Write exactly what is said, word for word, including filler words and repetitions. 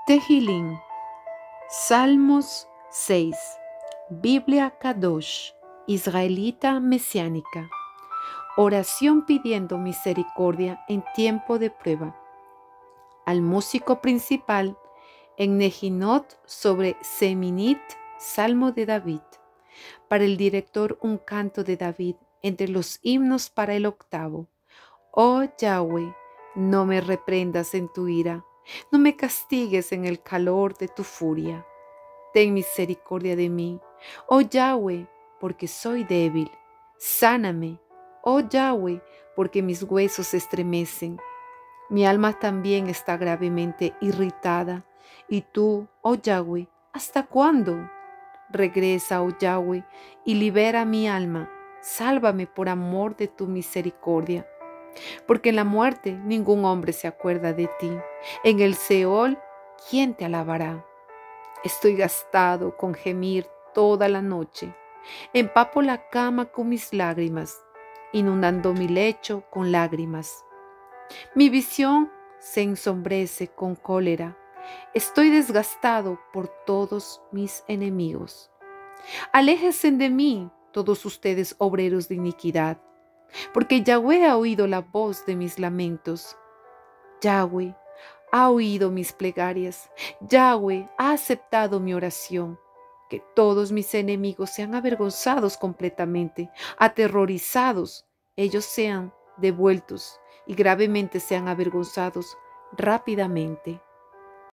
Tehilín, Salmos seis, Biblia Kadosh, israelita mesiánica. Oración pidiendo misericordia en tiempo de prueba. Al músico principal en Nejinot sobre Seminit, Salmo de David. Para el director un canto de David entre los himnos para el octavo. Oh Yahweh, no me reprendas en tu ira, no me castigues en el calor de tu furia. Ten misericordia de mí, oh Yahweh, porque soy débil. Sáname, oh Yahweh, porque mis huesos se estremecen. Mi alma también está gravemente irritada. Y tú, oh Yahweh, ¿hasta cuándo? Regresa, oh Yahweh, y libera mi alma. Sálvame por amor de tu misericordia. Porque en la muerte ningún hombre se acuerda de ti. En el Seol, ¿quién te alabará? Estoy gastado con gemir toda la noche. Empapo la cama con mis lágrimas, inundando mi lecho con lágrimas. Mi visión se ensombrece con cólera. Estoy desgastado por todos mis enemigos. Aléjense de mí, todos ustedes obreros de iniquidad, porque Yahweh ha oído la voz de mis lamentos. Yahweh ha oído mis plegarias. Yahweh ha aceptado mi oración. Que todos mis enemigos sean avergonzados completamente, aterrorizados, ellos sean devueltos y gravemente sean avergonzados rápidamente.